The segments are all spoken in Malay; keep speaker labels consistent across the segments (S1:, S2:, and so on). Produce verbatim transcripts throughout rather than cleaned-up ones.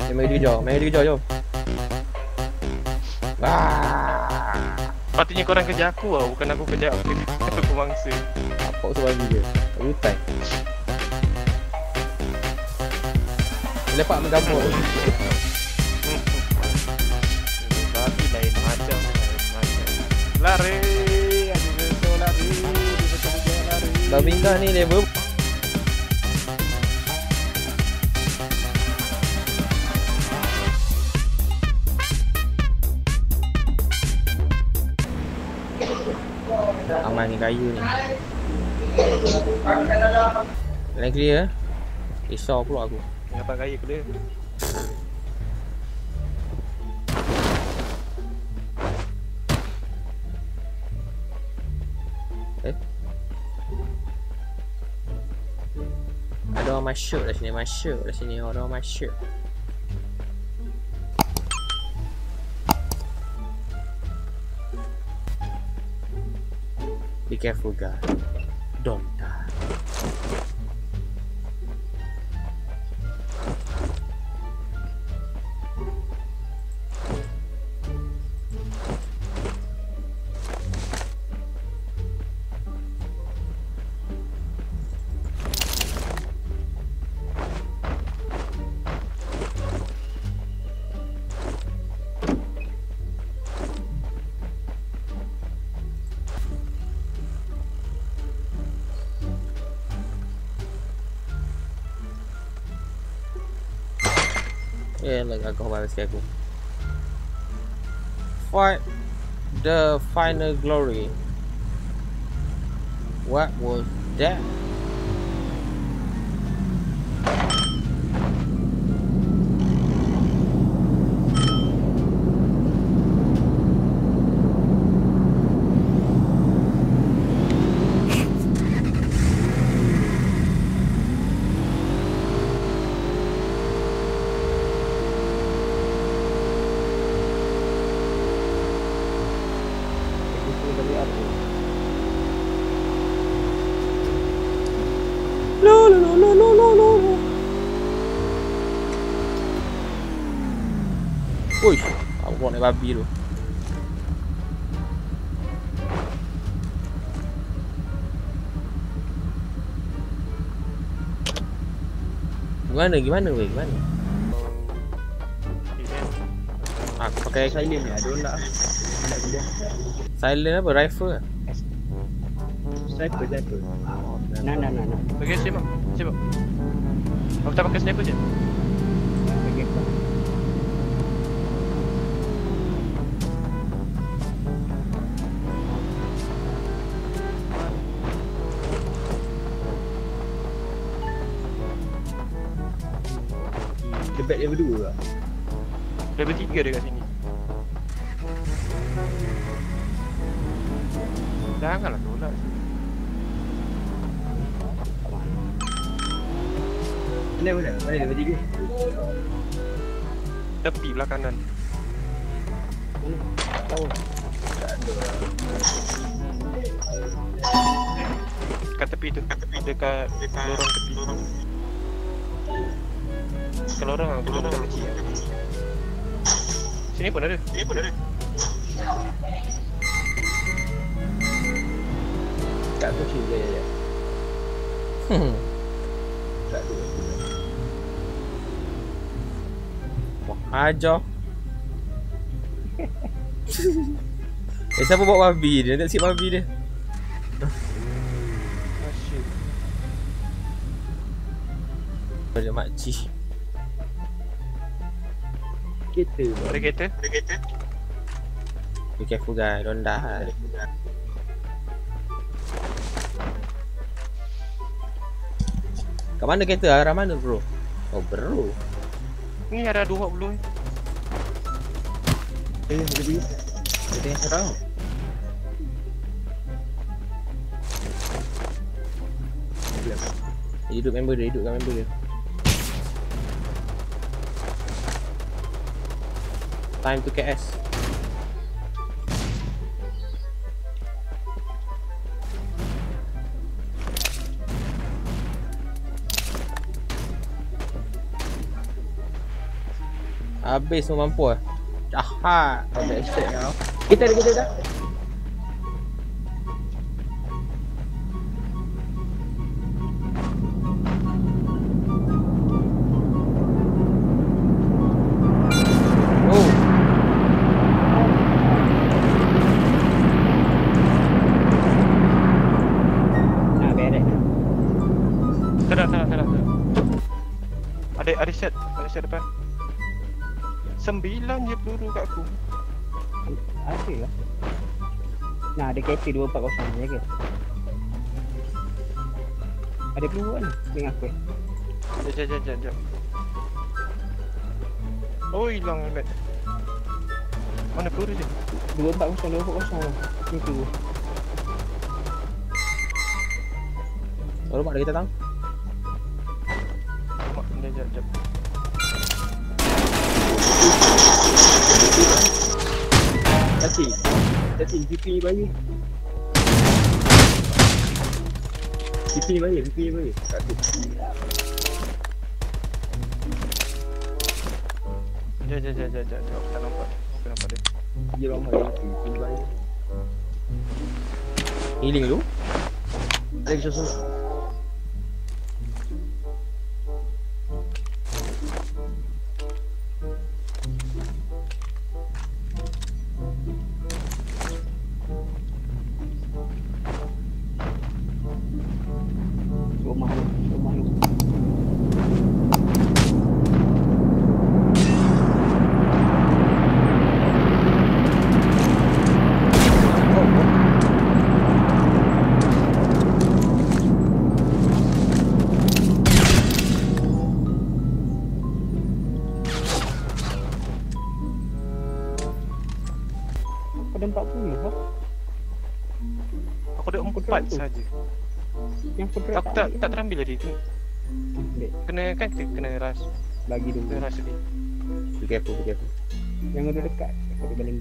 S1: Dia mari dia kejar, mari dia kejar, jom. Wah.
S2: Patutnya korang kerja aku tau, bukan aku kerja aku aku mangsa.
S1: Apa sebab dia? Hutan. Lepak menggambar.
S2: Tapi lain macam, lain macam. Lari, ada betul lari, ada betul lari.
S1: Dah pindah ni level. Aman ni kayu ni. Line clear. Risau pula aku.
S2: Dapat kaya ke dia?
S1: Eh? Ada orang masuk dah sini, masuk dah sini, ada orang masuk. Be careful guys. Don't die. Eh, lag aku balas aku. Fight the final glory. What was that? No, no, no, no, no, no, no, no. Ui, aku bawa naik babi tu. Gimana, gimana weh, gimana? Aku pakai
S3: Silent ni, ada orang nak nak gila.
S1: silent apa, rifle ke?
S3: Sniper, sniper. Nah, nah, nah, nah.
S2: Bagi sibuk, sibuk. Aku tak pakai sniper je.
S3: Bagi apa? Debat level dua lah.
S2: Level tiga dia kat sini. Janganlah tolak.
S3: Mana mana? Mana level tiga?
S2: Tepi belah kanan.
S3: Mana? Tak tahu. Tak ada.
S2: Kat tepi tu, kat tepi dekat dekat lorong tepi. Kat lorong ah, lorong kecil. Sini pun ada. Sini pun ada.
S3: Tak tahu sih dia ya.
S1: Hmm.
S3: Tak tahu.
S1: Wah, ajar. Eh, siapa bawa babi dia? Nak sikit babi dia.
S2: Asyik.
S1: Ada makcik.
S3: Kereta.
S2: Ada kereta? Ada kereta?
S1: Be careful guys, don't die. Kat mana kereta? Arah mana bro? Oh bro.
S2: Ni ada dua belum ni.
S3: Eh, ada dia. Ada yang serang.
S1: Dia hidup member dia, hidup kat member dia. Time to K S. Habis semua mampu lah. Jahat.
S3: Ada aset kau. Kita ada kita dah.
S1: Oh.
S3: Nah, beres.
S2: Tak ada, tak ada, tak ada. Ada, ada set, ada set depan. Sembilan je peluru kat aku.
S3: Ada lah. Nah, ada K P dua empat kosong ni jaga. Ada peluru kan dengan aku.
S2: Jap, jap, jap, jap, jap. Oh, hilang net. Mana peluru je?
S3: dua empat kosong, dua empat kosong lah. Ni tu.
S1: Oh, rumah ada kita tang.
S2: Mak, jap, jap, jap.
S3: Tati. Tati, G P ni bagi. G P ni bagi, G P ni bagi. Kat tu.
S2: Jap, jap, jap, jap, jap. Aku tak nampak. Aku tak nampak dia.
S3: Dia orang bagi, G P ni bagi.
S1: Healing dulu.
S3: Ada kisah suruh. Rumah lu, rumah lu. Ada empat puluh lah.
S2: Aku ada empat saja.
S3: Yang kau
S2: Aku tak tak terambil tadi tu.
S3: Ambil.
S2: Kena kan kita kena ras.
S3: Bagi dulu.
S2: Kena ras tadi.
S1: Be careful, be careful.
S3: Yang ada dekat. Aku ada baling.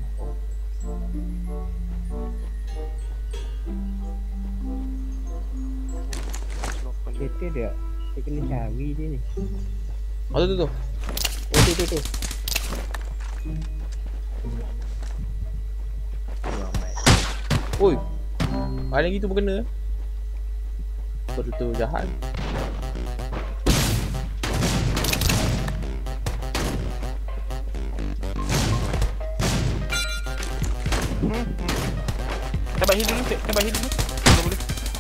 S3: Kereta dia. Saya kena cari dia ni.
S1: Oh, tu tu tu.
S3: Oh tu tu tu.
S1: Oi. Paling gitu pun kena. Betul jahat.
S2: Hmm. Tambah heal dulu, Cik. Tambah heal dulu. Kalau boleh.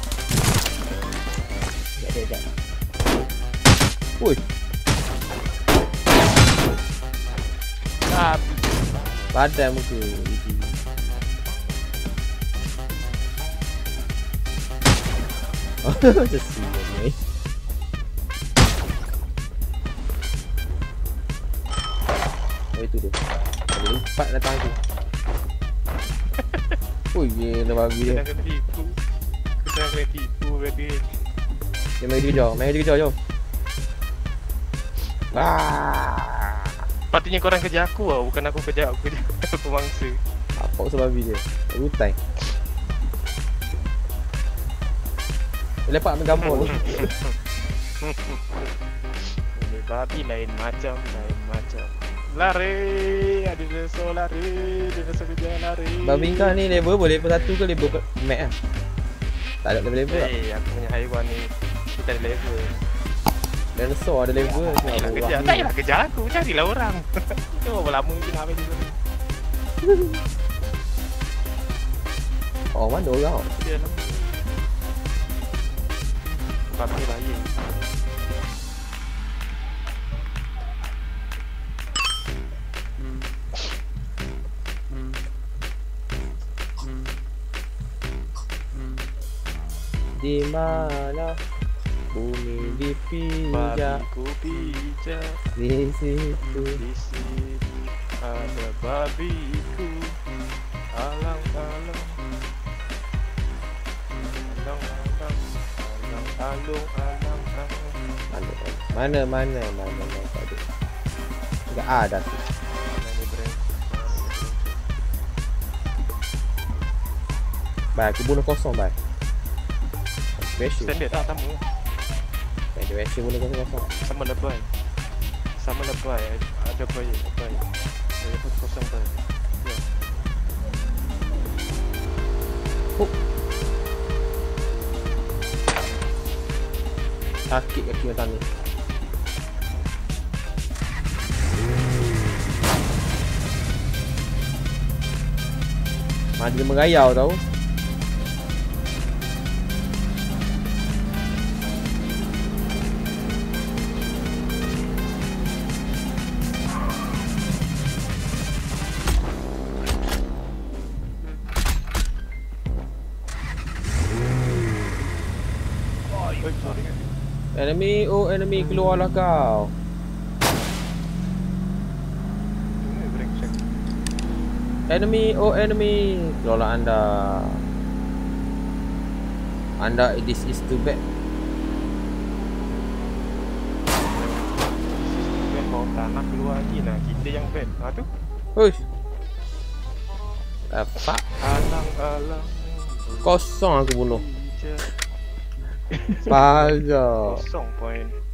S3: Sekejap, sekejap.
S1: Oi.
S2: Ah,
S1: Padan muka. Macam sial ni. Oh itu tu. Ada empat datang tu. Oh ye, nak bagi dia.
S2: kena tipu. Kita kena tipu berarti.
S1: Dia mari dia kejar, mari dia kejar jom. Ah.
S2: Patutnya korang kerja aku lah, bukan aku kerja aku kerja aku mangsa.
S1: Apa sebab dia? Rutai. Dia lepak ambil gambar tu.
S2: Ini babi lain macam, lain macam. Lari, ada dinosaur lari, dinosaur kejar lari.
S1: Babi kau ni level boleh level satu ke level ke max lah? Tak ada level-level lah.
S2: Eh, aku punya haiwan ni kita ada level.
S1: Dinosaur ada level.
S2: Tak payah kejar, tak payah kejar aku, carilah orang. Itu berapa lama je nak habis dulu.
S1: Oh mana orang?
S2: Dia lah. Babi bahaya. Hmm. Hmm. Hmm. Hmm.
S1: Di mana bumi dipijak,
S2: Babiku pijak
S1: di situ.
S2: di sini ada babiku. Alang alang alang alang alang alung alang alang.
S1: Mana mana mana mana mana tak ada. Enggak ada tu.
S2: Mana ni brand?
S1: Baik, aku bunuh kosong baik. Special.
S2: Standard tak sama.
S1: Baik, dia special bunuh kosong kosong.
S2: Sama level. Sama level. Dah baik, dah baik. Saya pun kosong baik. Ya.
S1: Oh. Sakit kaki macam ni. Madi dia merayau tau.
S2: Oh, sorry.
S1: Enemy, oh enemy, keluarlah kau.
S2: Ini brengsek.
S1: Enemy, oh enemy, keluarlah anda. Anda, this is too bad.
S2: Ben bawa tanah keluar lagi nah. Kita yang ben. Ha tu.
S1: Hush. Apa?
S2: Alang-alang.
S1: Kosong aku bunuh. Pagar.
S2: Kosong poin.